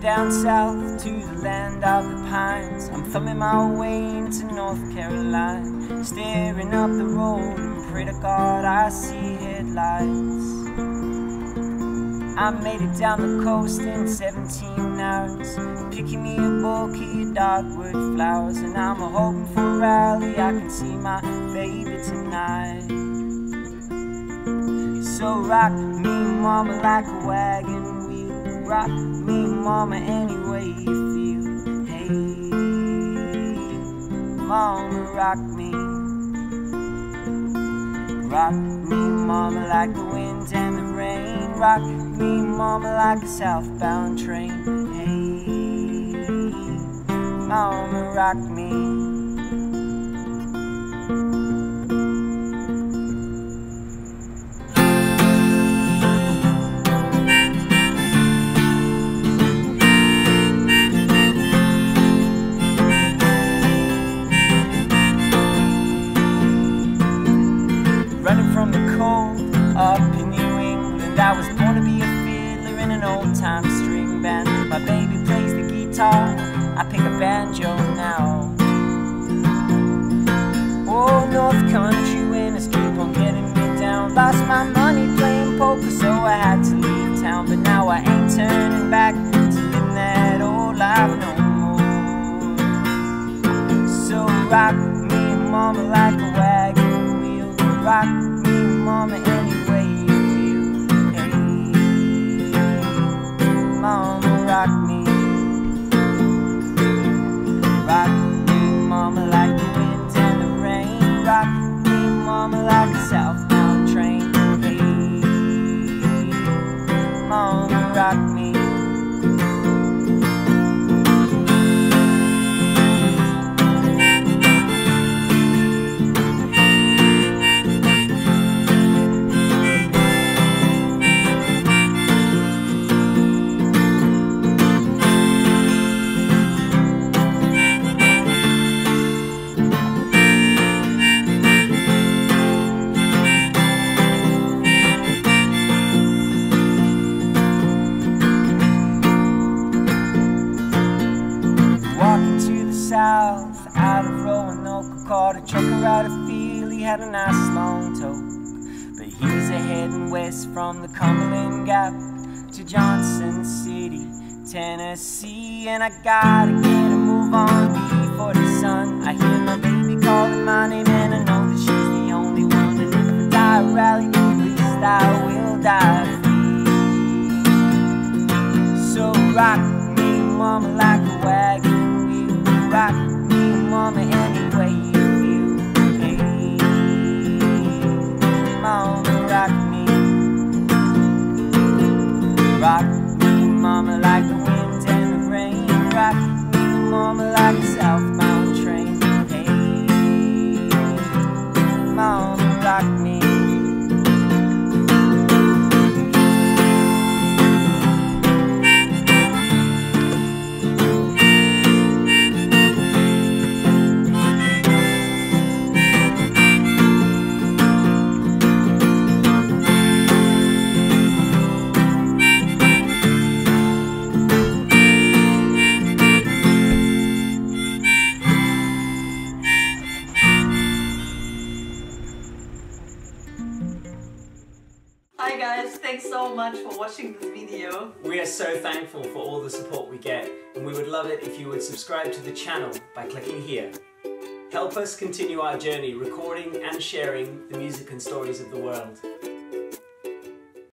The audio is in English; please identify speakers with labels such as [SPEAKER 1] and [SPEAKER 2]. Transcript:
[SPEAKER 1] down south to the land of the pines. I'm thumbing my way into North Carolina, staring up the road and pray to God I see headlights. I made it down the coast in 17 hours, picking me a bouquet of dogwood flowers, and I'm hoping for a rally I can see my baby tonight. So rock me, mama, like a wagon wheel. Rock me, mama, any way you feel. Hey, mama, rock me. Rock me, mama, like the wind and the rain. Rock me, mama, like a southbound train. Hey, mama, rock me. Running from the cold up in New England, I was born to be a fiddler in an old-time string band. My baby plays the guitar, I pick a banjo now. Oh, North Country winners keep on getting me down. Lost my money playing poker, so I had to leave town. But now I ain't turning back to living that old life no more. So rock me, mama, like a wagon. Rock me, mama, any way you feel. Hey, mama, rock me. Rock me, mama, like the wind and the rain. Rock me, mama, like a southbound train. Hey, mama, rock me. South, out of Roanoke, caught a trucker out of field. He had a nice long toque, but he's a heading west from the Cumberland Gap to Johnson City, Tennessee. And I gotta get a move on before the sun. I hear my baby calling my name, and I know that she's the only one. And if I die rally, at least I will die free. So rock me, mama, like a wagon. Rock me, mama, any way you feel. Hey, mama, rock me. Rock me, mama, like the wind and the rain. Rock me, mama, like a southbound train. Hey, mama, rock me.
[SPEAKER 2] Hi guys, thanks so much for watching this video.
[SPEAKER 1] We are so thankful for all the support we get, and we would love it if you would subscribe to the channel by clicking here. Help us continue our journey recording and sharing the music and stories of the world.